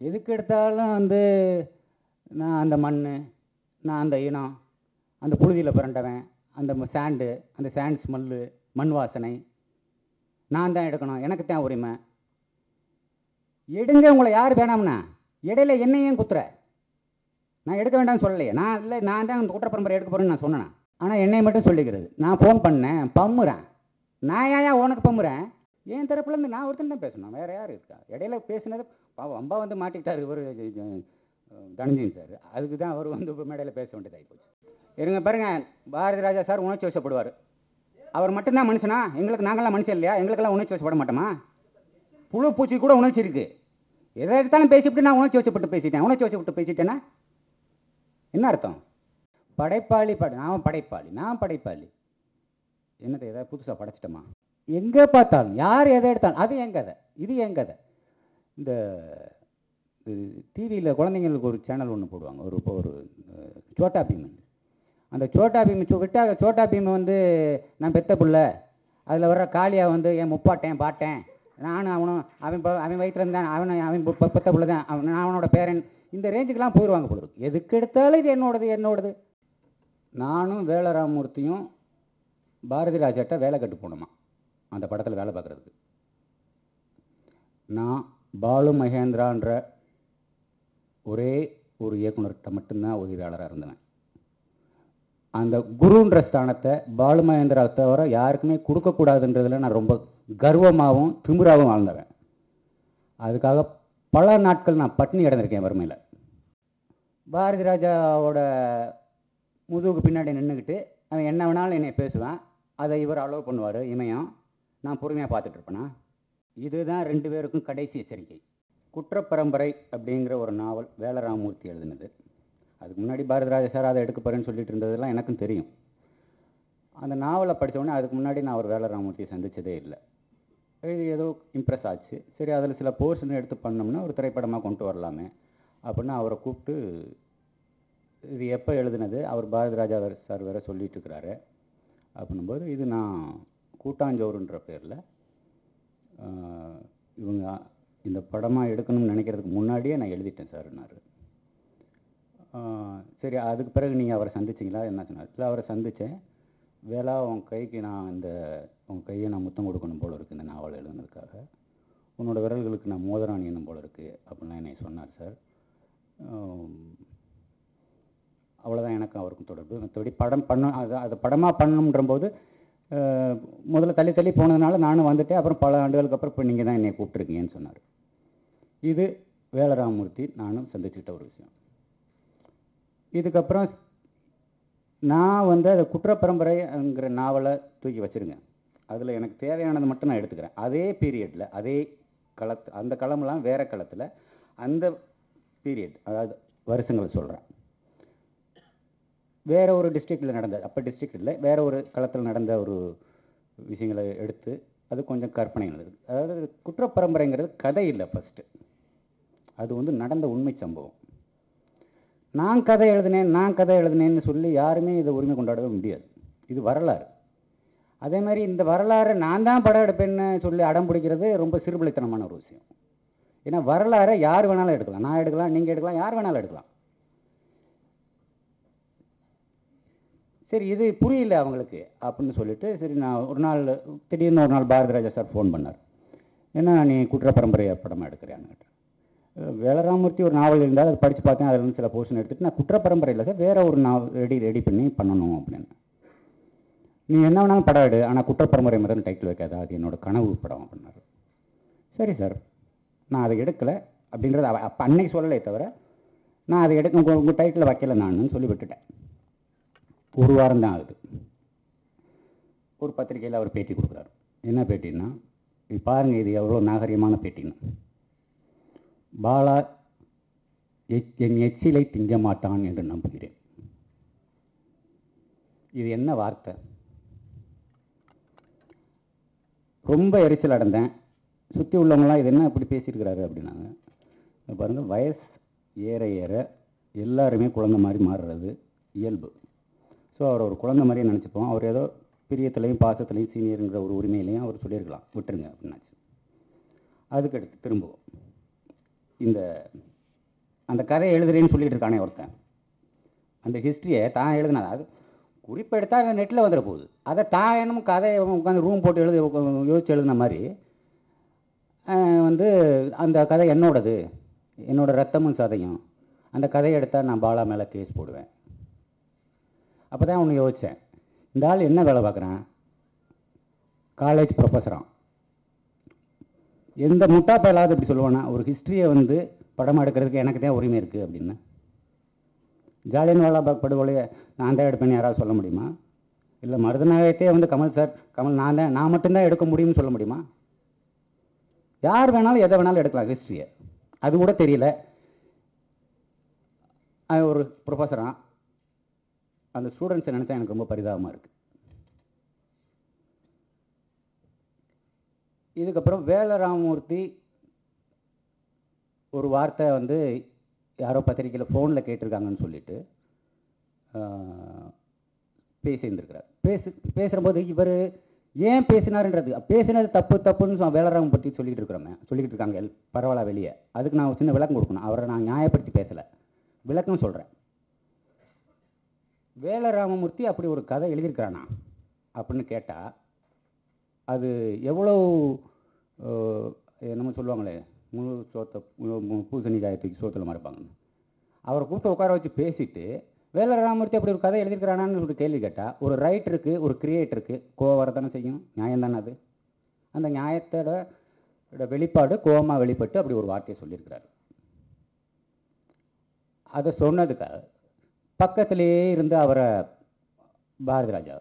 எதுக்கு எடுத்தாலும் வந்து நான் அந்த மண், நான் அந்த இனம், அந்த புழுதியில் பிறண்டவன், அந்த சாண்டு, அந்த சாண்ட் ஸ்மெல்லு, மண் வாசனை, நான் தான் எடுக்கணும், எனக்கு தான் உரிமை. எடுங்க, உங்களை யார் வேணாம்னா? இடையில என்னையும் குத்துற. நான் எடுக்க வேண்டாம்னு சொல்லலையே. நான் இல்லை, நான் தான் குற்ற பரம்பரை எடுக்க போகிறேன்னு நான் சொன்னேன். ஆனால் என்னை மட்டும் சொல்லிக்கிறது. நான் ஃபோன் பண்ணேன், பம்முறேன். நான் ஏன் உனக்கு பம்முறேன்? என் தரப்புலேருந்து நான் ஒருத்தன் தான் பேசணும், வேறு யார் இருக்கா? இடையில பேசினது அம்பா வந்து மாட்டிக்கிட்டார் இவர் தனஞ்சயன் சார். அதுக்கு தான் அவர் வந்து மேடையில் பேச வேண்டியதாகி போச்சு. இருங்க பாருங்க, பாரதிராஜா சார் உணர்ச்சி வசப்படுவார். அவர் மட்டும்தான் மனுஷனா? எங்களுக்கு நாங்களாம் மனுஷன் இல்லையா? எங்களுக்கெல்லாம் உணர்ச்சி வசப்பட மாட்டோமா? புழு பூச்சி கூட உணர்ச்சி இருக்கு. எதை எடுத்தாலும் பேசிவிட்டு நான் உணர்ச்சி வசப்பட்டு பேசிட்டேன். உணர்ச்சி வசப்பட்டு பேசிட்டேன்னா என்ன அர்த்தம்? படைப்பாளி நான் படைப்பாளி, நான் படைப்பாளி. என்னது, ஏதாவது புதுசாக படைச்சிட்டோமா? எங்கே பார்த்தாலும் யார் எதை எடுத்தாலும் அது என் கதை, இது என் கதை. இந்த டிவியில் குழந்தைங்களுக்கு ஒரு சேனல் ஒன்று போடுவாங்க, ஒரு சோட்டா பீம். அந்த சோட்டா பீம் விட்டால் சோட்டா பீம் வந்து நான் பெத்த பிள்ளை, அதில் வர்ற காளியாக வந்து என் முப்பாட்டேன் பாட்டேன், நானும் அவனும் அவன் வயிற்றுல இருந்தான், அவன் பெத்த பிள்ளை தான், நான் அவனோட பேரன், இந்த ரேஞ்சுக்கெலாம் போயிடுவாங்க போடுது. எதுக்கு எடுத்தாலும் இது என்னோடது. நானும் வேலராமூர்த்தியும் பாரதி ராஜாட்ட வேலை கட்டு போனோமா அந்த படத்தில் வேலை பார்க்குறதுக்கு. நான் பாலு மகேந்திரான்ற ஒரே ஒரு இயக்குனர்கிட்ட மட்டும்தான் உதவியாளராக இருந்தேன். அந்த குருன்ற ஸ்தானத்தை பாலு மகேந்திரா தவிர யாருக்குமே கொடுக்கக்கூடாதுன்றதில் நான் ரொம்ப கர்வமாகவும் திமிராகவும் வாழ்ந்தவன். அதுக்காக பல நாட்கள் நான் பட்டினி கிடந்திருக்கேன் வறுமையில். பாரதி ராஜாவோட முதுகுக்கு பின்னாடி நின்றுக்கிட்டு அவன் என்ன வேணாலும் என்னை பேசுவான், அதை இவர் அலோவ் பண்ணுவார் இமயம். நான் பொறுமையாக பார்த்துட்டு இருப்பேனா? இதுதான் ரெண்டு பேருக்கும் கடைசி எச்சரிக்கை. குற்றப்பரம்பரை அப்படிங்கிற ஒரு நாவல் வேலராமூர்த்தி எழுதினது. அதுக்கு முன்னாடி பாரதிராஜா சார் அதை எடுக்க போகிறேன்னு சொல்லிட்டு இருந்ததெல்லாம் எனக்கும் தெரியும். அந்த நாவலை படித்தோடனே அதுக்கு முன்னாடி நான் ஒரு வேலராமூர்த்தியை சந்தித்ததே இல்லை. இது ஏதோ இம்ப்ரெஸ் ஆச்சு. சரி, அதில் சில போர்ஷன் எடுத்து பண்ணோம்னா ஒரு திரைப்படமாக கொண்டு வரலாமே அப்படின்னு அவரை கூப்பிட்டு, இது எப்போ எழுதுனது, அவர் பாரதிராஜா சார் வேறு சொல்லிட்டு இருக்கிறாரு அப்படின்னும்போது, இது நான் கூட்டாஞ்சோறுன்ற பேரில் இவங்க இந்த படமாக எடுக்கணும்னு நினைக்கிறதுக்கு முன்னாடியே நான் எழுதிட்டேன் சார்னாரு. சரி, அதுக்கு பிறகு நீங்கள் அவரை சந்திச்சிங்களா என்ன சொன்னார்? இல்லை, அவரை சந்தித்தேன். வேளா உன் கைக்கு நான் உன் கையை நான் முத்தம் கொடுக்கணும் போல இருக்குது இந்த நாவல் எழுதுனதுக்காக, உன்னோட விரல்களுக்கு நான் மோதிரம் அணியணும் போல இருக்குது அப்படின்லாம் என்னை சொன்னார் சார். அவ்வளோதான் எனக்கும் அவருக்கும் தொடர்பு. மற்றபடி படம் அதை படமாக பண்ணணுன்றபோது முதல்ல தள்ளி போனதுனால நானும் வந்துட்டேன். அப்புறம் பல ஆண்டுகளுக்கு அப்புறம் இப்போ நீங்கள் தான் என்னை கூப்பிட்டுருக்கீங்கன்னு சொன்னார். இது வேலராமூர்த்தி நானும் சந்திச்சுக்கிட்ட ஒரு விஷயம். இதுக்கப்புறம் நான் வந்து அதை குற்றப்பரம்பரைங்கிற நாவலை தூக்கி வச்சுருங்க. அதில் எனக்கு தேவையானது மட்டும் நான் எடுத்துக்கிறேன். அதே பீரியடில் அதே அந்த களமெல்லாம் வேறு களத்தில் அந்த பீரியட், அதாவது வருஷங்களை சொல்கிறேன், வேறு ஒரு டிஸ்ட்ரிக்டில் நடந்த, அப்போ டிஸ்ட்ரிக்ட் இல்லை, வேறு ஒரு களத்தில் நடந்த ஒரு விஷயங்களை எடுத்து அது கொஞ்சம் கற்பனை நடக்குது. அதாவது குற்றப்பரம்பரைங்கிறது கதை இல்லை, ஃபஸ்ட்டு அது வந்து நடந்த உண்மை சம்பவம். நான் கதை எழுதினேன்னு சொல்லி யாருமே இதை உரிமை கொண்டாடவே முடியாது. இது வரலாறு. அதே மாதிரி இந்த வரலாறு நான் தான் படம் எடுப்பேன்னு சொல்லி அடம் பிடிக்கிறது ரொம்ப சிறுபிள்ளைத்தனமான ஒரு விஷயம். ஏன்னா வரலாறை யார் வேணாலும் எடுக்கலாம், நான் எடுக்கலாம், நீங்கள் எடுக்கலாம், யார் வேணாலும் எடுக்கலாம். சரி, இது புரியல அவங்களுக்கு அப்படின்னு சொல்லிட்டு, சரி நான் திடீர்னு ஒரு நாள் பாரதிராஜா சார் ஃபோன் பண்ணார். ஏன்னா நீ குற்றப்பரம்பரையை படமாக எடுக்கிறேன்னு கேட்டேன். வேலராமூர்த்தி ஒரு நாவல் இருந்தால் அதை படித்து பார்த்தேன், அதில் இருந்து சில போர்ஷன் எடுத்துகிட்டு நான் குற்றப்பரம்பரை இல்லை சார், வேறு ஒரு நாவல் ரெடி பண்ணி பண்ணணும் அப்படின்னு. நீ என்ன வேணாலும் படம் எடு, ஆனால் குற்றப்பரம்பரை முதல் டைட்டில் வைக்காது, அது என்னோட கனவு படம் அப்படின்னாரு. சரி சார், நான் அதை எடுக்கலை அப்படின்றத அப்போ அன்னைக்கு சொல்லலை தவிர, நான் அதை உங்கள் டைட்டில் வைக்கலை நான் சொல்லி விட்டுட்டேன். ஒரு வாரம் தான் ஆகுது. ஒரு பத்திரிகையில் அவர் பேட்டி கொடுக்குறாரு. என்ன பேட்டின்னா, இது பாருங்கள், இது எவ்வளோ நாகரிகமான பேட்டின்னு. பாலா என் எச்சிலை திங்க மாட்டான் என்று நம்புகிறேன். இது என்ன வார்த்தை? ரொம்ப எரிச்சல் அடைந்தேன். சுற்றி உள்ளவங்களாம் இது என்ன இப்படி பேசியிருக்கிறாரு அப்படின்னாங்க. பாருங்கள், வயசு ஏற ஏற எல்லாருமே குழந்தை மாதிரி மாறுறது இயல்பு. ஸோ அவர் ஒரு குழந்தை மாதிரியே நினச்சிப்போம். அவர் ஏதோ பிரியத்துலையும் பாசத்துலையும் சீனியருங்கிற ஒரு உரிமையிலையும் அவர் சொல்லியிருக்கலாம், விட்டுருங்க அப்படின்னாச்சு. அதுக்கடுத்து திரும்புவோம். இந்த அந்த கதையை எழுதுறேன்னு சொல்லிட்டு இருக்கானே ஒருத்தன், அந்த ஹிஸ்ட்ரியை தான் எழுதுனா அது குறிப்பெடுத்தால் நெட்டில் வந்துட போகுது. அதை தான் என்னமோ கதையை உட்காந்து ரூம் போட்டு யோசிச்சு எழுதுன மாதிரி வந்து அந்த கதை என்னோடது, என்னோட ரத்தமும் சதையும், அந்த கதையை எடுத்தால் நான் பாலா மேலே கேஸ் போடுவேன். அப்போ தான் ஒன்று யோசித்தேன், இந்த ஆள் என்ன வேலை பார்க்குறான், காலேஜ் ப்ரொஃபஸரான். எந்த முட்டா பயலாவது இப்படி சொல்லுவானா, ஒரு ஹிஸ்ட்ரியை வந்து படம் எடுக்கிறதுக்கு எனக்கு தான் உரிமை இருக்குது அப்படின்னு. ஜாலியன் வாலாபாக் படுகொலையை நான் தான் எடுப்பேன்னு யாராவது சொல்ல முடியுமா? இல்லை மருதநாயகத்தையே வந்து கமல் சார், கமல் நான் மட்டும்தான் எடுக்க முடியும்னு சொல்ல முடியுமா? யார் வேணாலும் எதை வேணாலும் எடுக்கலாம் ஹிஸ்ட்ரியை, அது கூட தெரியல. ஒரு ப்ரொஃபஸரான், அந்த ஸ்டூடெண்ட்ஸை நினச்சா எனக்கு ரொம்ப பரிதாபமாக இருக்குது. இதுக்கப்புறம் வேலராமமூர்த்தி ஒரு வார்த்தை வந்து யாரோ பத்திரிக்கையில் ஃபோனில் கேட்டிருக்காங்கன்னு சொல்லிட்டு பேசியிருந்திருக்கிறார். பேசுகிற போது இவர் ஏன் பேசினாருன்றது, பேசினது தப்புன்னு வேலராமன் பற்றி சொல்லிக்கிட்டு இருக்காங்க பரவாயில்ல வெளியே. அதுக்கு நான் சின்ன விளக்கம் கொடுக்கணும். அவரை நான் நியாயப்படுத்தி பேசலை, விளக்கம் சொல்கிறேன். வேலராமமூர்த்தி அப்படி ஒரு கதை எழுதியிருக்கிறானா அப்படின்னு கேட்டால் அது எவ்வளோ என்னமோ சொல்லுவாங்களே, முழு பூசணிக்காயை தூக்கி சோத்தில் மறைப்பாங்க. அவரை கூப்பிட்டு உட்கார வச்சு பேசிட்டு வேலராமமூர்த்தி அப்படி ஒரு கதை எழுதியிருக்கிறானான்னு ஒரு கேள்வி கேட்டால், ஒரு ரைட்டருக்கு ஒரு கிரியேட்டருக்கு கோவம் வரதானே செய்யும், நியாயம் தானே அது. அந்த நியாயத்தோட வெளிப்பாடு கோவமாக வெளிப்பட்டு அப்படி ஒரு வார்த்தையை சொல்லியிருக்கிறாரு. அதை சொன்னதுக்காக பக்கத்திலேயே இருந்து அவரை பாரதிராஜா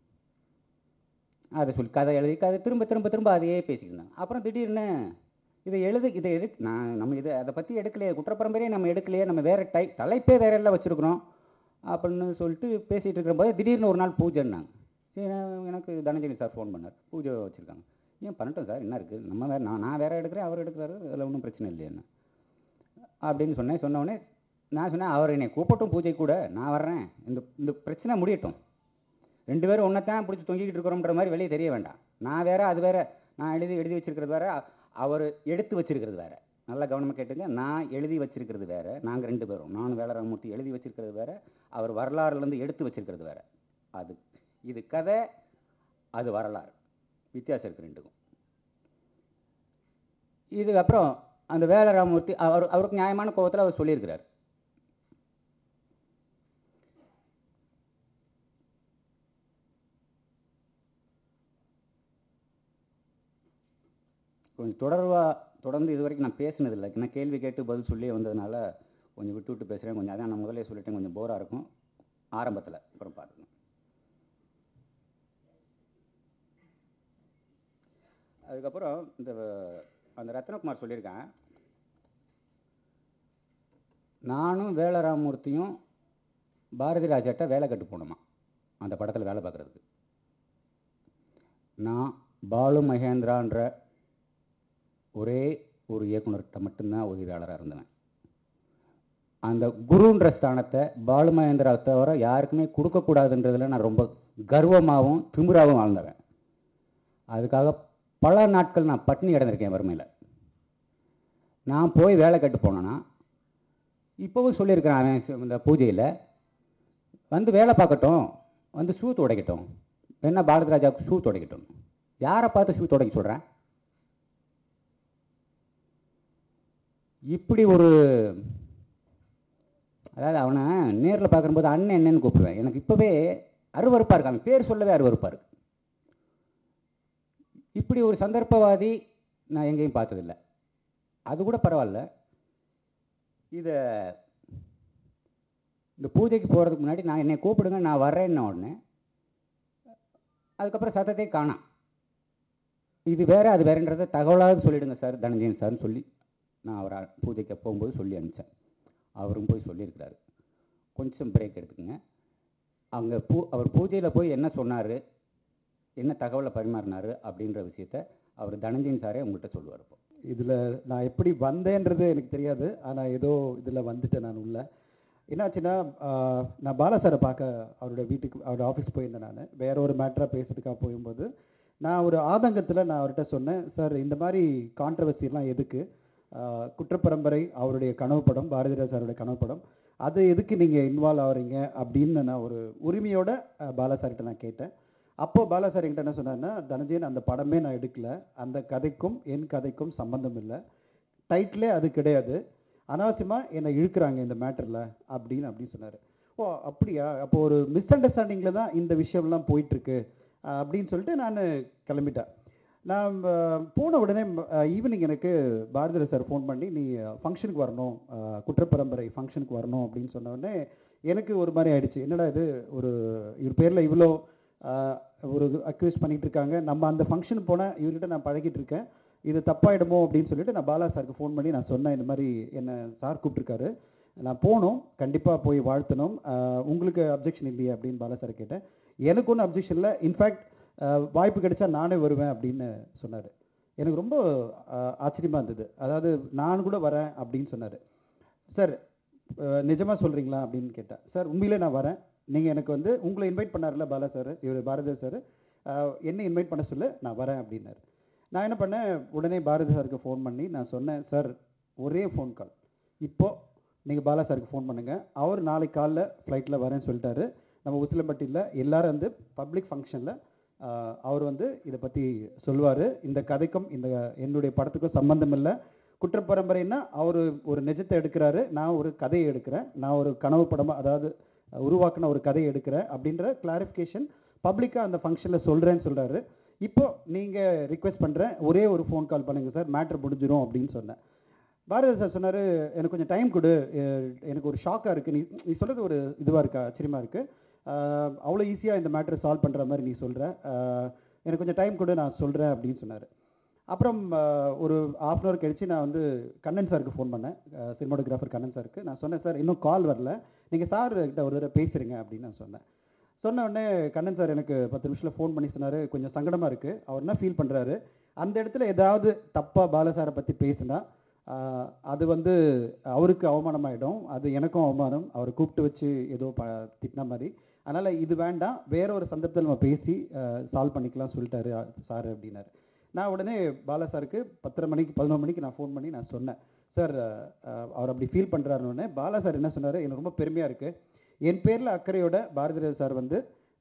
அதை சொல்லி கதை எழுதி கதை திரும்ப அதையே பேசிக்கிருந்தாங்க. அப்புறம் திடீர்னு இதை எதுக்கு நம்ம அதை பற்றி எடுக்கலையே, குற்றப்பரம்பரையே நம்ம எடுக்கலையே, நம்ம வேறு தலைப்பே வேற எல்லாம் வச்சுருக்குறோம் அப்படின்னு சொல்லிட்டு பேசிகிட்டு இருக்கிற போது திடீர்னு ஒரு நாள் பூஜைன்னாங்க. சரி, எனக்கு தனஞ்சலி சார் ஃபோன் பண்ணார், பூஜை வச்சுருக்காங்க. ஏன் பண்ணட்டும் சார், என்ன இருக்குது, நம்ம வேறு நான் வேறு எடுக்கிறேன், அவர் எடுக்கிறாரு, அதில் ஒன்றும் பிரச்சனை இல்லையா அப்படின்னு சொன்னோடனே நான் சொன்னேன், அவர் என்னை கூப்பிட்டும் பூஜை கூட நான் வர்றேன், இந்த பிரச்சனை முடியட்டும், 2 பேரும் ஒன்றைத்தான் பிடிச்சி தொங்கிக்கிட்டு இருக்கிறோம்ன்ற மாதிரி வெளியே தெரிய வேண்டாம். நான் வேற அது வேற, நான் எழுதி வச்சிருக்கிறது வேற, அவர் எடுத்து வச்சிருக்கிறது வேற. நல்லா கவனமாக கேட்டுங்க, நான் எழுதி வச்சிருக்கிறது வேற, நாங்கள் 2 பேரும், நானும் வேலராமமூர்த்தி எழுதி வச்சிருக்கிறது வேற, அவர் வரலாறுலேருந்து எடுத்து வச்சிருக்கிறது வேற. இது கதை, அது வரலாறு, வித்தியாசம் இருக்குது ரெண்டுக்கும். இதுக்கப்புறம் அந்த வேலராமமூர்த்தி அவருக்கு நியாயமான கோபத்தில் அவர் சொல்லியிருக்கிறார். கொஞ்சம் தொடர்ந்து இது வரைக்கும் நான் பேசினதில்லை, ஏன்னா கேள்வி கேட்டு பதில் சொல்லி வந்ததுனால கொஞ்சம் விட்டு பேசுகிறேன். கொஞ்சம் அதான் நான் முதலே சொல்லிட்டேன், கொஞ்சம் போராக இருக்கும் ஆரம்பத்தில், அப்புறம் பார்த்துக்கணும். அதுக்கப்புறம் அந்த ரத்னகுமார் சொல்லியிருக்கேன், நானும் வேலராமமூர்த்தியும் பாரதிராஜாட்ட வேலை கட்டு போனோமா அந்த படத்தில் வேலை பார்க்குறதுக்கு. நான் பாலு மகேந்திரான்ற ஒரே ஒரு இயக்குனர்கிட்ட மட்டும்தான் உதவியாளராக இருந்தவன். அந்த குருன்ற ஸ்தானத்தை பாலு மகேந்திரா தவிர யாருக்குமே கொடுக்கக்கூடாதுன்றதில் நான் ரொம்ப கர்வமாகவும் திமிராகவும் வாழ்ந்தவன். அதுக்காக பல நாட்கள் நான் பட்டினி கிடந்திருக்கேன் வறுமையில். நான் போய் வேலை கட்டு போனேன்னா இப்போவும் சொல்லியிருக்கிறேன், அவன் இந்த பூஜையில் வந்து வேலை பார்க்கட்டும், வந்து ஷூ துடைக்கட்டும், என்ன பாரதிராஜாவுக்கு ஷூ துடைக்கட்டும். யாரை பார்த்து ஷூ துடைக்க சொல்கிறேன்? இப்படி ஒரு, அதாவது அவனை நேரில் பார்க்கும்போது அண்ணன் என்னன்னு கூப்பிடுவேன். எனக்கு இப்போவே அருவருப்பாக இருக்கு, அவன் பேர் சொல்லவே அருவருப்பாக இருக்கு. இப்படி ஒரு சந்தர்ப்பவாதி நான் எங்கேயும் பார்த்ததில்லை. அது கூட பரவாயில்ல, இந்த பூஜைக்கு போகிறதுக்கு முன்னாடி நான் என்னை கூப்பிடுங்க நான் வர்றேன்ன உடனே அதுக்கப்புறம் சத்தத்தை காணாம். இது வேற அது வேறன்றதை தகவலாவது சொல்லிவிடுங்க சார், தனஞ்சயன் சார்னு சொல்லி நான் அவரை பூஜைக்கு போகும்போது சொல்லி அனுப்பிச்சேன். அவரும் போய் சொல்லியிருக்கிறாரு. கொஞ்சம் பிரேக் எடுத்துக்கங்க. அங்கே அவர் பூஜையில் போய் என்ன சொன்னார், என்ன தகவலை பரிமாறினார் அப்படின்ற விஷயத்த அவர் தனஞ்சயன் சாரே உங்கள்கிட்ட சொல்லுவார். இப்போ இதில் நான் எப்படி வந்தேன்றது எனக்கு தெரியாது, ஆனால் ஏதோ இதில் வந்துட்டேன் நான் உள்ள. என்னாச்சுன்னா, நான் பாலா சாரை பார்க்க அவரோட வீட்டுக்கு, அவரோட ஆஃபீஸ் போயிருந்தேன். நான் வேற ஒரு மேட்டராக பேசுறதுக்காக போகும்போது நான் ஒரு ஆதங்கத்தில் நான் அவர்கிட்ட சொன்னேன், சார் இந்த மாதிரி கான்ட்ரவர்சிலாம் எதுக்கு, குற்றப்பரம்பரை அவருடைய கனவு படம், பாரதிராஜ் சாருடைய கனவு படம், அது எதுக்கு நீங்கள் இன்வால்வ் ஆகிறீங்க அப்படின்னு நான் ஒரு உரிமையோட பாலா சார்கிட்ட நான் கேட்டேன். அப்போது பாலா சார் என்கிட்ட என்ன சொன்னார்னா, தனஞ்சயன் அந்த படமே நான் எடுக்கல, அந்த கதைக்கும் என் கதைக்கும் சம்மந்தம் இல்லை, டைட்டிலே அது கிடையாது, அனாவசியமாக என்னை இழுக்கிறாங்க இந்த மேட்டரில் அப்படின்னு சொன்னார். ஓ அப்படியா, அப்போ ஒரு மிஸ் அண்டர்ஸ்டாண்டிங்கில் தான் இந்த விஷயம்லாம் போயிட்டுருக்கு அப்படின்னு சொல்லிட்டு நான் கிளம்பிட்டேன். நான் போன உடனே ஈவினிங் எனக்கு பாரதிராஜ் சார் ஃபோன் பண்ணி, நீ ஃபங்க்ஷனுக்கு வரணும், குற்றப்பரம்பரை ஃபங்க்ஷனுக்கு வரணும் அப்படின்னு சொன்ன உடனே எனக்கு ஒரு மாதிரி ஆயிடுச்சு. என்னடா இது, ஒரு இவர் பேரில் இவ்வளோ ஒரு அக்யூஸ் பண்ணிகிட்டு இருக்காங்க, நம்ம அந்த ஃபங்க்ஷன் போனால் இவர்கிட்ட நான் பழகிட்டு இருக்கேன், இது தப்பாயிடுமோ அப்படின்னு சொல்லிட்டு நான் பாலா சாருக்கு ஃபோன் பண்ணி நான் சொன்னேன், இந்த மாதிரி என்னை சார் கூப்பிட்ருக்காரு, நான் போகணும், கண்டிப்பாக போய் வாழ்த்தணும், உங்களுக்கு அப்ஜெக்ஷன் இல்லையே அப்படின்னு பாலா சார் கேட்டேன். எனக்கு ஒன்றும் அப்ஜெக்ஷன் இல்லை, இன்ஃபேக்ட் வாய்ப்பு கிடைச்சா நானே வருவேன் அப்படின்னு சொன்னார். எனக்கு ரொம்ப ஆச்சரியமாக இருந்தது. அதாவது நான் கூட வரேன் அப்படின்னு சொன்னார். சார் நிஜமாக சொல்கிறீங்களா அப்படின்னு கேட்டேன். சார் உண்மையிலே நான் வரேன், நீங்கள் எனக்கு வந்து உங்களை இன்வைட் பண்ணார்ல பாலா சார், இவர் பாரதி சார், என்ன இன்வைட் பண்ண சொல்ல நான் வரேன் அப்படின்னாரு. நான் என்ன பண்ணேன், உடனே பாரதி சாருக்கு ஃபோன் பண்ணி நான் சொன்னேன், சார் ஒரே ஃபோன் கால், இப்போது நீங்கள் பாலா சாருக்கு ஃபோன் பண்ணுங்கள், அவர் நாளைக்கு காலைல ஃப்ளைட்டில் வரேன்னு சொல்லிட்டாரு, நம்ம உசிலம்பட்டியில் எல்லோரும் வந்து பப்ளிக் ஃபங்க்ஷனில் அவர் வந்து இதை பற்றி சொல்லுவார், இந்த கதைக்கும் இந்த என்னுடைய படத்துக்கும் சம்மந்தம் இல்லை, குற்றப்பரம்பரைன்னா அவர் ஒரு நிஜத்தை எடுக்கிறாரு, நான் ஒரு கதையை எடுக்கிறேன், நான் ஒரு கனவு படமாக அதாவது உருவாக்கின ஒரு கதையை எடுக்கிறேன் அப்படின்ற கிளாரிஃபிகேஷன் பப்ளிக்காக அந்த ஃபங்க்ஷனில் சொல்கிறேன்னு சொல்கிறாரு. இப்போ நீங்கள் ரிக்வெஸ்ட் பண்ணுறேன், ஒரே ஒரு ஃபோன் கால் பண்ணுங்கள் சார், மேட்ரு முடிஞ்சிடும் அப்படின்னு சொன்னேன். பாரதி சார் சொன்னார், எனக்கு கொஞ்சம் டைம் கொடு, எனக்கு ஒரு ஷாக்காக இருக்குது, நீ சொல்கிறது ஒரு இதுவாக இருக்கா, ஆச்சரியமாக இருக்குது, அவ்வளோ ஈஸியாக இந்த மேட்ரை சால்வ் பண்ணுற மாதிரி நீ சொல்கிற, எனக்கு கொஞ்சம் டைம் கொடு நான் சொல்கிறேன் அப்படின்னு சொன்னார். அப்புறம் ஒரு ½ அன் ஹவர் கழித்து நான் வந்து கண்ணன் சாருக்கு ஃபோன் பண்ணேன், சினிமாட்டோகிராஃபர் கண்ணன் சாருக்கு. நான் சொன்னேன், சார் இன்னும் கால் வரல, நீங்கள் சார் கிட்ட ஒரு தடவை பேசுகிறீங்க அப்படின்னு நான் சொன்னேன். சொன்ன உடனே கண்ணன் சார் எனக்கு 10 நிமிஷத்தில் ஃபோன் பண்ணி சொன்னார், கொஞ்சம் சங்கடமாக இருக்குது, அவர் என்ன ஃபீல் பண்ணுறாரு, அந்த இடத்துல ஏதாவது தப்பாக பாலசாரை பற்றி பேசுனா அது வந்து அவருக்கு அவமானமாயிடும், அது எனக்கும் அவமானம், அவரை கூப்பிட்டு வச்சு ஏதோ திட்டின மாதிரி, அதனால் இது வேண்டாம், வேற ஒரு சந்தர்ப்பத்தில் நம்ம பேசி சால்வ் பண்ணிக்கலாம் சொல்லிட்டாரு சார் அப்படின்னாரு. நான் உடனே பாலா சாருக்கு 10:30 மணிக்கு 11 மணிக்கு நான் ஃபோன் பண்ணி நான் சொன்னேன், சார் அவர் அப்படி ஃபீல் பண்ணுறாருன்னு. பாலா சார் என்ன சொன்னார், எனக்கு ரொம்ப பெருமையாக இருக்குது, என் பேரில் அக்கறையோட பாரதிராஜ் சார் வந்து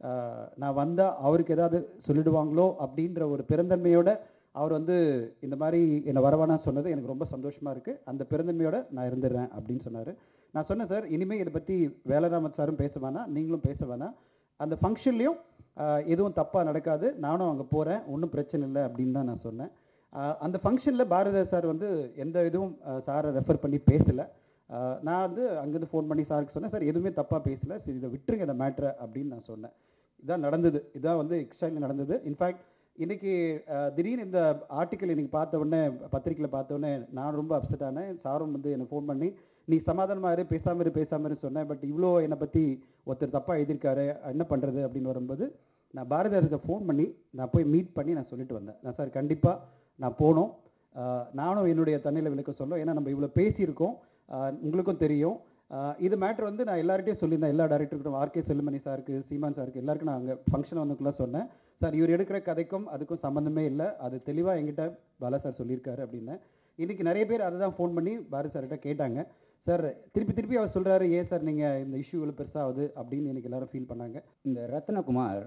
நான் வந்தால் அவருக்கு ஏதாவது சொல்லிடுவாங்களோ அப்படின்ற ஒரு பெருந்தன்மையோட அவர் வந்து இந்த மாதிரி என்னை வரவானா சொன்னது எனக்கு ரொம்ப சந்தோஷமாக இருக்குது, அந்த பெருந்தன்மையோட நான் இருந்துடுறேன் அப்படின்னு சொன்னார். நான் சொன்னேன், சார் இனிமேல் இதை பற்றி வேலராமன் சாரும் பேச வேணாம், நீங்களும் பேச வேணாம், அந்த ஃபங்க்ஷன்லேயும் எதுவும் தப்பாக நடக்காது, நானும் அங்கே போகிறேன், ஒன்றும் பிரச்சனை இல்லை அப்படின்னு தான் நான் சொன்னேன். அந்த ஃபங்க்ஷனில் பாரதிராஜ் சார் வந்து எந்த இதுவும் சாரை ரெஃபர் பண்ணி பேசலை. நான் வந்து அங்கேருந்து ஃபோன் பண்ணி சாருக்கு சொன்னேன், சார் எதுவுமே தப்பாக பேசலை, சரி இதை விட்டுருங்க இந்த மேட்ரை அப்படின்னு நான் சொன்னேன். இதான் நடந்தது, இதான் வந்து எக்ஸ்ட்ரா நடந்தது. இன்ஃபேக்ட் இன்றைக்கி திடீர்னு இந்த ஆர்டிக்கல் இன்றைக்கி பார்த்த உடனே, பத்திரிக்கையில் பார்த்த உடனே நான் ரொம்ப அப்செட் ஆனேன். சாரும் வந்து என்னை ஃபோன் பண்ணி, நீ சமாதானமாக பேசாமல் சொன்னேன், பட் இவ்வளோ என்னை பற்றி ஒருத்தர் தப்பாக எழுதியிருக்காரு, என்ன பண்ணுறது அப்படின்னு வரும்போது நான் பாரதியாருக்கு ஃபோன் பண்ணி நான் போய் மீட் பண்ணி நான் சொல்லிட்டு வந்தேன். நான் சார் கண்டிப்பாக நான் போகணும், நானும் என்னுடைய தன்னிலை விளக்க சொல்லும், ஏன்னா நம்ம இவ்வளோ பேசியிருக்கோம், உங்களுக்கும் தெரியும், இது மேட்ரு வந்து நான் எல்லார்கிட்டையும் சொல்லியிருந்தேன், எல்லா டேரக்டருக்கும், ஆர்கே செல்லுமணி சாருக்கு, சீமான் சாருக்கு, எல்லாருக்கும் நான் அங்கே ஃபங்க்ஷன் வந்துக்குள்ளே சொன்னேன், சார் இவர் எடுக்கிற கதைக்கும் அதுக்கும் சம்மந்தமே இல்லை, அது தெளிவாக எங்கிட்ட பாலா சார் சொல்லியிருக்காரு அப்படின்னு. இன்றைக்கி நிறைய பேர் அதை தான் ஃபோன் பண்ணி பாரதி சார்கிட்ட கேட்டாங்க, சார் திருப்பி அவர் சொல்கிறாரு, ஏன் சார் நீங்கள் இந்த இஷ்யூ இவ்வளோ பெருசாகுது அப்படின்னு எனக்கு எல்லாரும் ஃபீல் பண்ணாங்க. இந்த ரத்னகுமார்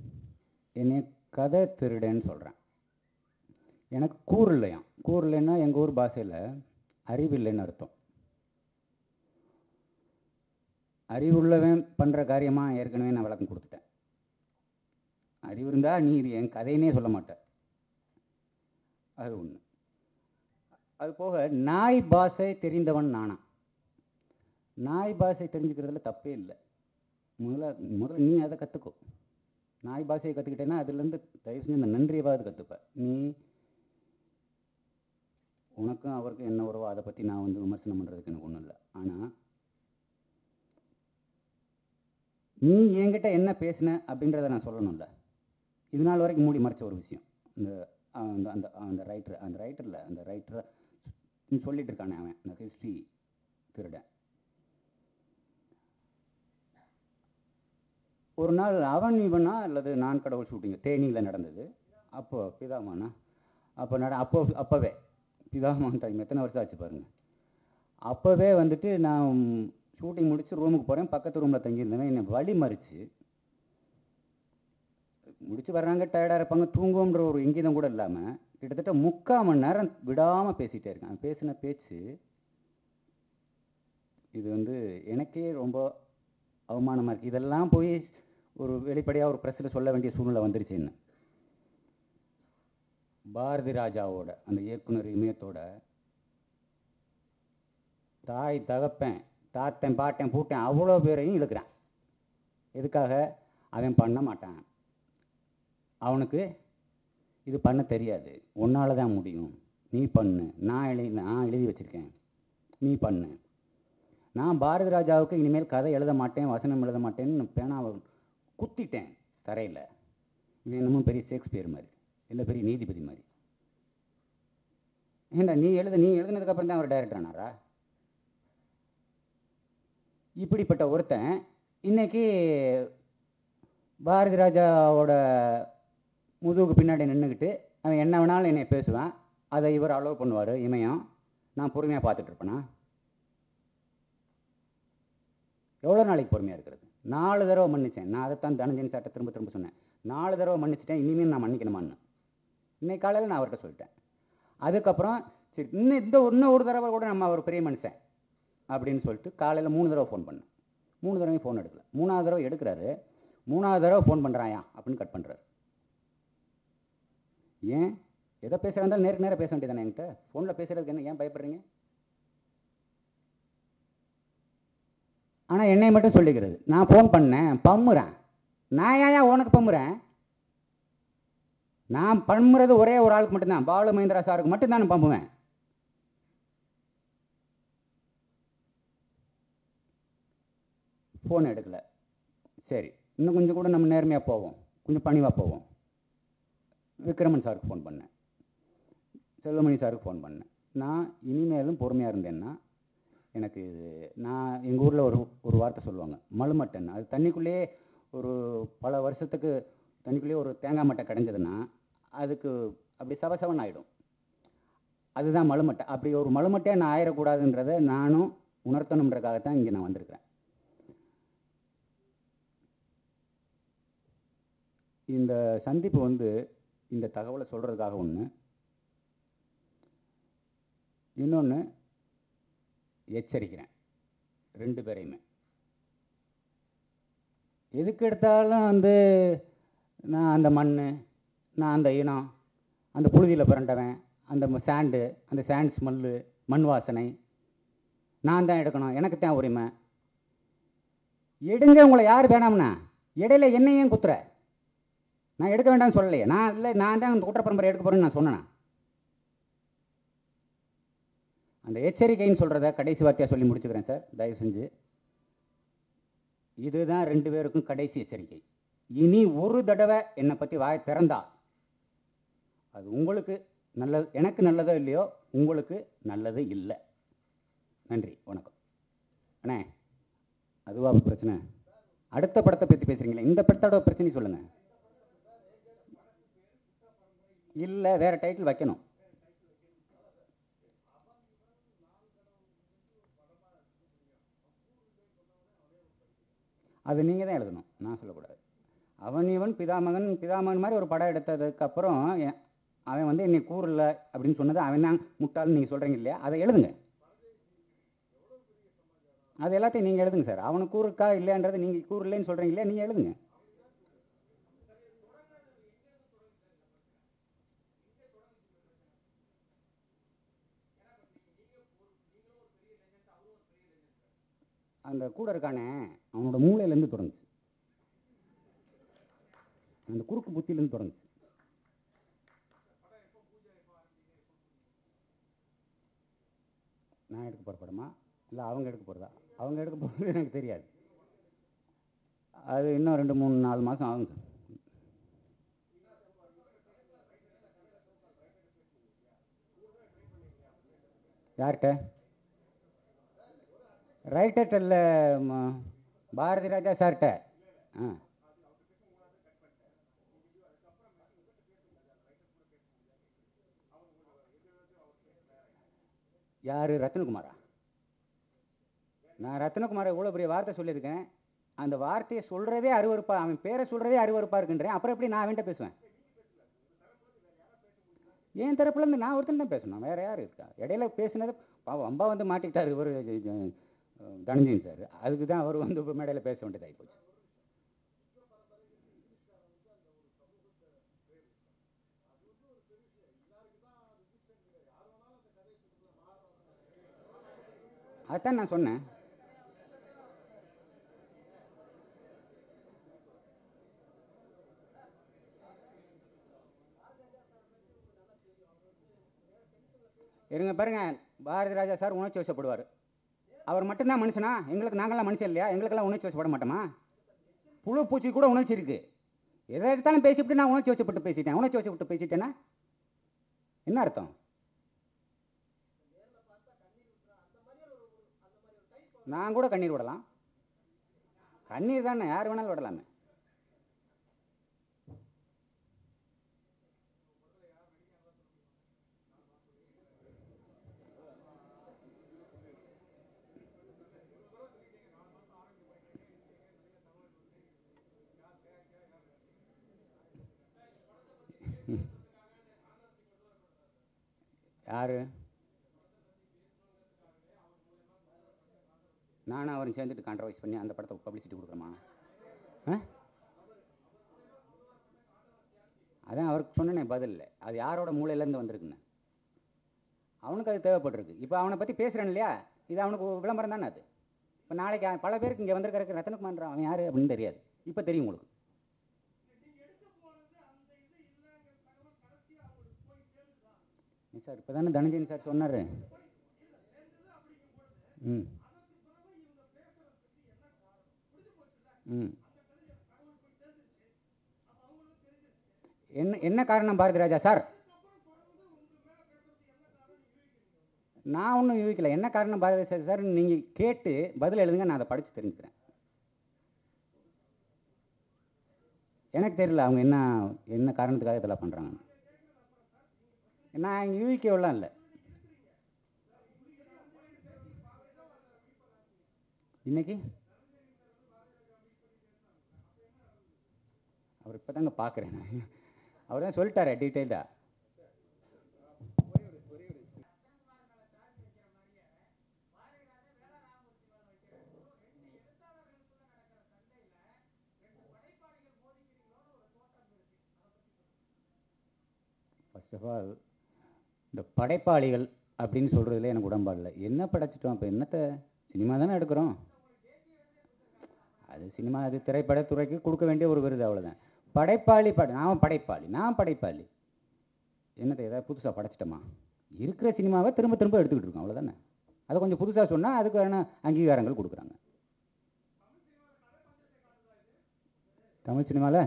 என்னை கதை திருடேன்னு சொல்கிறேன், எனக்கு கூறு இல்லையாம், கூறு இல்லைன்னா எங்கள் ஊர் பாஷையில் அறிவு இல்லைன்னு அர்த்தம். அறிவுள்ளவன் பண்ணுற காரியமாக ஏற்கனவே நான் விளக்கம் கொடுத்துட்டேன். அறிவு இருந்தால் நீ என் கதையினே சொல்ல மாட்டேன், அது ஒன்று. அது போக நாய் பாஷை தெரிந்தவன் நானா, நாய் பாஷை தெரிஞ்சுக்கிறதுல தப்பே இல்லை, முதல்ல நீ அதை கற்றுக்கோ. நாய் பாஷையை கற்றுக்கிட்டேன்னா அதுலேருந்து தயவு செஞ்சு இந்த நன்றியவாது கற்றுப்பேன். நீ உனக்கும் அவருக்கும் என்ன உறவோ அதை பற்றி நான் வந்து விமர்சனம் பண்ணுறதுக்கு எனக்கு ஒன்றும் இல்லை. ஆனால் நீ என்கிட்ட என்ன பேசின அப்படின்றத நான் சொல்லணும்ல. இது நாள் வரைக்கும் மூடி மறைச்ச ஒரு விஷயம். அந்த ரைட்டரை சொல்லிட்டு இருக்கானே அவன், அந்த ஹிஸ்ட்ரி திருடன். ஒரு நாள் அவன் இவனா அல்லது நான் கடவுள் ஷூட்டிங் தேனியில் நடந்தது. அப்போ பிதாமானா அப்போவே பிதாமகன் டைம் எத்தனை வருஷம் ஆச்சு பாருங்கள். அப்போவே வந்துட்டு நான் ஷூட்டிங் முடித்து ரூமுக்கு போகிறேன். பக்கத்து ரூமில் தங்கியிருந்தேன். என்னை வழி மறிச்சு முடிச்சு வர்றாங்க, டயர்டாக இருப்பாங்க, தூங்குவோன்ற ஒரு இங்கீதம் கூட இல்லாமல் கிட்டத்தட்ட 3/4 மணி நேரம் விடாமல் பேசிகிட்டே இருக்கேன். பேசின பேச்சு இது வந்து எனக்கே ரொம்ப அவமானமாக இருக்குது. இதெல்லாம் போய் ஒரு வெளிப்படையாக ஒரு ப்ரெஸ்ஸில் சொல்ல வேண்டிய சூழ்நிலை வந்துருச்சு. என்ன பாரதி ராஜாவோட அந்த இயக்குனர் இமயத்தோட தாய் தகப்பேன் தாத்தன் பாட்டேன் பூட்டேன் அவ்வளோ பேரையும் இழுக்கிறான். எதுக்காக? அவன் பண்ண மாட்டான், அவனுக்கு இது பண்ண தெரியாது, உன்னால தான் முடியும், நீ பண்ணு, நான் எழுதி வச்சுருக்கேன், நீ பண்ணு. நான் பாரதி ராஜாவுக்கு இனிமேல் கதை எழுத மாட்டேன், வசனம் எழுத மாட்டேன்னு பேனாவை குத்திட்டேன் தரையில். இது என்னமோ பெரிய ஷேக்ஸ்பியர் மாதிரி, இல்லை பெரிய நீதிபதி மாதிரி. ஏண்டா நீ எழுதுனதுக்கப்புறம் தான் அவர் டைரக்டர் ஆனாரா? இப்படிப்பட்ட ஒருத்தன் இன்னைக்கு பாரதி ராஜாவோட முதுகுக்கு பின்னாடி நின்றுக்கிட்டு அவன் என்ன வேணாலும் என்னை பேசுவான். அதை இவர் அலோவ் பண்ணுவார் இமயம். நான் பொறுமையாக பார்த்துட்டு இருப்பேனா? எவ்வளோ நாளைக்கு பொறுமையாக இருக்கிறது? 4 தடவை மன்னித்தேன். நான் அதைத்தான் தனஞ்சன் சார்ட்ட திரும்ப திரும்ப சொன்னேன். 4 தடவை மன்னிச்சிட்டேன், இனிமேல் நான் மன்னிக்கணுமான்னு. இன்னைக்கு காலையில் நான் அவர்கிட்ட சொல்லிட்டேன். அதுக்கப்புறம் சரி இன்னும் ஒரு தடவை கூட நம்ம ஒரு பெரிய மனுஷன் அப்படின்னு சொல்லிட்டு காலையில் 3 தடவை ஃபோன் பண்ணேன். 3 தடவையும் ஃபோன் எடுக்கல. 3ஆவது தடவை எடுக்கிறாரு. 3ஆவது தடவை ஃபோன் பண்ணுறாயா அப்படின்னு கட் பண்ணுறாரு. ஏன் எதை பேசுகிறா இருந்தாலும் நேருக்கு பேச வேண்டியதானே? என்கிட்ட ஃபோனில் பேசுகிறதுக்கு என்ன, ஏன் பயப்படுறீங்க? ஆனால் என்னை மட்டும் சொல்லிக்கிறது. நான் ஃபோன் பண்ணேன் பம்முறேன். நான் ஏன் உனக்கு பம்முறேன்? நான் பம்முறது ஒரே ஒரு ஆளுக்கு மட்டும்தான், பாலு மகேந்திரா சாருக்கு மட்டும்தான் நான் பம்புவேன். ஃபோன் எடுக்கல. சரி, இன்னும் கொஞ்சம் கூட நம்ம நேர்மையாக போவோம், கொஞ்சம் பணிவாக போவோம். விக்ரமன் சாருக்கு ஃபோன் பண்ணேன், செல்வமணி சாருக்கு ஃபோன் பண்ணேன். நான் இனிமேலும் பொறுமையாக இருந்தேன்னா எனக்கு நான் எங்கள் ஊரில் ஒரு வார்த்தை சொல்லுவாங்க, மழுமட்டன். அது தண்ணிக்குள்ளேயே ஒரு பல வருஷத்துக்கு தண்ணிக்குள்ளேயே ஒரு தேங்காய் மட்டை கிடைஞ்சதுன்னா அதுக்கு அப்படி சவசவன் ஆகிடும். அதுதான் மழுமட்டை. அப்படி ஒரு மழுமட்டையாக நான் ஆயிடக்கூடாதுன்றதை நானும் உணர்த்தணுன்றதுக்காகத்தான் இங்கே நான் வந்திருக்கிறேன். இந்த சந்திப்பு வந்து இந்த தகவலை சொல்கிறதுக்காக ஒன்று, இன்னொன்று எச்சரிக்கிறேன் 2 பேரையுமே. எதுக்கு எடுத்தாலும் வந்து நான் அந்த மண், நான் அந்த இனம், அந்த புழுதியில் பிறண்டவன், அந்த சாண்டு, அந்த சாண்ட் ஸ்மெல்லு, மண் வாசனை நான் தான் எடுக்கணும், எனக்கு தான் உரிமை. எடுங்க, உங்களை யார் வேணாம்னா? இடையில என்னையும் குத்துற. நான் எடுக்க வேண்டாம்னு சொல்லலையே. நான் தான் குற்ற பரம்பரை எடுக்க போகிறேன்னு நான் சொன்னேன். அந்த எச்சரிக்கைன்னு சொல்கிறத கடைசி வார்த்தையாக சொல்லி முடிச்சுக்கிறேன் சார், தயவு செஞ்சு. இதுதான் 2 பேருக்கும் கடைசி எச்சரிக்கை. இனி ஒரு தடவை என்னை பற்றி வாய் திறந்தா அது உங்களுக்கு நல்லது, எனக்கு நல்லதோ இல்லையோ உங்களுக்கு நல்லது இல்லை. நன்றி, வணக்கம். அண்ணே, அதுவா பிரச்சனை? அடுத்த படத்தை பற்றி பேசுகிறீங்களே, இந்த படத்தோட பிரச்சனை சொல்லுங்கள். இல்லை, வேற டைட்டில் வைக்கணும். அது நீங்கள் தான் எழுதணும், நான் சொல்லக்கூடாது. அவன் இவன் பிதாமகன் மாதிரி ஒரு படம் எடுத்ததுக்கப்புறம் அவன் வந்து என்னை கூறல அப்படின்னு சொன்னது அவன் தான் முட்டாள்னு நீங்கள் சொல்கிறீங்க இல்லையா? அதை எழுதுங்க. அது எல்லாத்தையும் நீங்கள் எழுதுங்க சார். அவனுக்கு கூறுக்கா இல்லைன்றது நீங்கள் கூறலன்னு சொல்கிறீங்க இல்லையா, நீங்கள் எழுதுங்க. அந்த கூட இருக்கானே அவனோட மூளையிலேருந்து தொடங்குச்சு, அந்த குறுக்கு புத்தியிலேருந்து தொடங்குச்சு. நான் எடுக்க போகிற படமா இல்லை அவங்க எடுக்க போகிறதா? அவங்க எடுக்க போகிறது எனக்கு தெரியாது. அது இன்னும் 2, 3, 4 மாதம் ஆகும் சார். யார்கிட்ட? ரைட்டர்கிட்ட இல்லை, பாரதி ராஜா சார்கிட்ட. ஆ, யார்? ரத்னகுமாரா? நான் ரத்னகுமாரை இவ்வளோ பெரிய வார்த்தை சொல்லியிருக்கேன். அந்த வார்த்தையை சொல்கிறதே அருவருப்பா, அவன் பேரை சொல்கிறதே அருவருப்பா இருக்குன்றேன். அப்புறம் எப்படி நான் அவன்கிட்ட பேசுவேன்? என் தரப்புலேருந்து நான் ஒருத்தன் தான் பேசணும், வேறு யார் இருக்கா? இடையில பேசினது பாவம் அம்பா வந்து மாட்டிக்கிட்டார் இவர் தனஞ்சயன் சார். அதுக்கு தான் அவர் வந்து மேடையில் பேச வேண்டியதாகி போச்சு. அதான் நான் சொன்னேன். இருங்க பாருங்க, பாரதி ராஜா சார் உணர்ச்சி வசப்படுவார். அவர் மட்டும்தான் மனுஷனா? எங்களுக்கு நாங்களாம் மனுஷன் இல்லையா? எங்களுக்கெல்லாம் உணர்ச்சி வசப்பட மாட்டோமா? புழு பூச்சி கூட உணர்ச்சி இருக்கு. எதை எடுத்தாலும் பேசிவிட்டு நான் உணர்ச்சி வசப்பட்டு பேசிட்டேன். உணர்ச்சி வசப்பட்டு பேசிட்டேன்னா என்ன அர்த்தம்? நான் கூட கண்ணீர் விடலாம். கண்ணீர் தானே, யார் வேணாலும் விடலாமே. யாரு? நானும் அவரும் சேர்ந்துட்டு கான்ட்ரவர்ஸ் பண்ணி அந்த படத்தை பப்ளிசிட்டி கொடுக்குறோமா? அதான் அவருக்கு சொன்னேனே பதில் இல்லை. அது யாரோட மூளையிலேருந்து வந்திருக்குன்னு. அவனுக்கு அது தேவைப்பட்டிருக்கு. இப்போ அவனை பற்றி பேசுகிறேன் இல்லையா, இது அவனுக்கு விளம்பரம் தானே அது. இப்போ நாளைக்கு பல பேருக்கு இங்கே வந்திருக்கிற ரத்னகுமார் அவன் யார் அப்படின்னு தெரியாது. இப்போ தெரியும் உங்களுக்கு. சார் இப்போ தானே தனஞ்சயன் சார் சொன்னார். ம் ம் என்ன காரணம் பாரதி ராஜா சார்? நான் ஒன்றும் யூகிக்கல. என்ன காரணம் பாரதி ராஜா சார் நீங்கள் கேட்டு பதில் எழுதுங்க, நான் அதை படித்து தெரிஞ்சுக்கிறேன். எனக்கு தெரியல அவங்க என்ன காரணத்துக்காக இதெல்லாம் பண்ணுறாங்க. நான் யூகிக்கவெல்லாம் இல்லை. இன்னைக்கு அவர் இப்போ தாங்க பார்க்குறேன். அவர் தான் சொல்லிட்டாரே டீட்டெயில்டாக. ஃபர்ஸ்ட் ஆஃப் ஆல் இந்த படைப்பாளிகள் அப்படின்னு சொல்கிறதுல எனக்கு உடன்பாடு இல்லை. என்ன படைச்சிட்டோம்? இப்போ என்னத்தை சினிமா தானே எடுக்கிறோம். அது சினிமா, அது திரைப்படத்துறைக்கு கொடுக்க வேண்டிய ஒரு விருது, அவ்வளோதான். படைப்பாளி நான் படைப்பாளி என்னத்தை ஏதாவது புதுசாக படைச்சிட்டோமா? இருக்கிற சினிமாவை திரும்ப திரும்ப எடுத்துக்கிட்டு இருக்கோம், அவ்வளோதானே. அதை கொஞ்சம் புதுசாக சொன்னால் அதுக்கான அங்கீகாரங்கள் கொடுக்குறாங்க. தமிழ் சினிமாவில்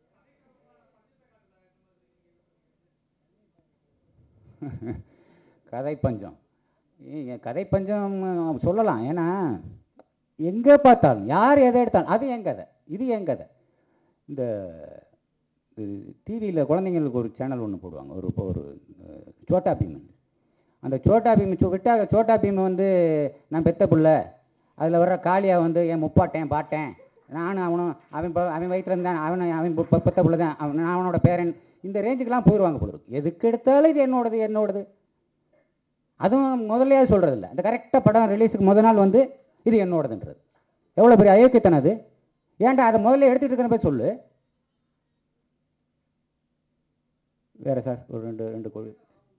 கதை பஞ்சம், கதை பஞ்சம் சொல்லலாம். ஏன்னா எங்கே பார்த்தாலும் யார் எதை எடுத்தாலும் அது என் கதை, இது என் கதை. இந்த டிவியில் குழந்தைங்களுக்கு ஒரு சேனல் ஒன்று போடுவாங்க, ஒரு சோட்டா பீம். அந்த சோட்டா பீம் விட்டால் சோட்டா பீம் வந்து நான் பெத்த பிள்ளை, அதில் வர்ற காளியாக வந்து என் முப்பாட்டேன் பாட்டேன், நானும் அவனும் அவன் வயிற்றுல இருந்தான், அவன் பெத்த பிள்ளை தான், நான் அவனோட பேரன், இந்த ரேஞ்சுக்கெலாம் போயிடுவாங்க போடுறது. எதுக்கு எடுத்தாலும் இது என்னோடது. அதுவும் முதல்லையே சொல்கிறதில்ல. அந்த கரெக்டாக படம் ரிலீஸுக்கு முதல் நாள் வந்து இது என்னோடதுன்றது எவ்வளோ பெரிய அயோக்கியத்தனம் அது. ஏன்டா அதை முதல்ல எடுத்துகிட்டு இருக்கிற போய் சொல்லு. வேற சார் ஒரு ரெண்டு கோழி.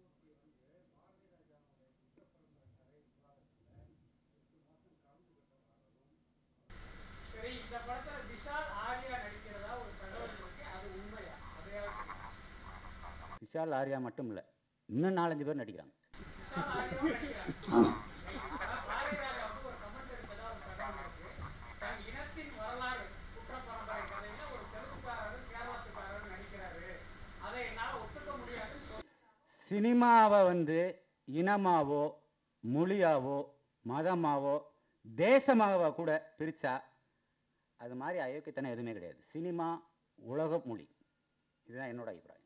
விஷால் ஆர்யா மட்டும் இல்லை, இன்னும் 4-5 பேர் நடிக்கிறாங்க. சினிமாவை வந்து இனமாவோ மொழியாவோ மதமாவோ தேசமாவோ கூட பிரித்தா அது மாதிரி அயோக்கியத்தனம் எதுவுமே கிடையாது. சினிமா உலக மொழி. இதுதான் என்னோட அபிப்பிராயம்.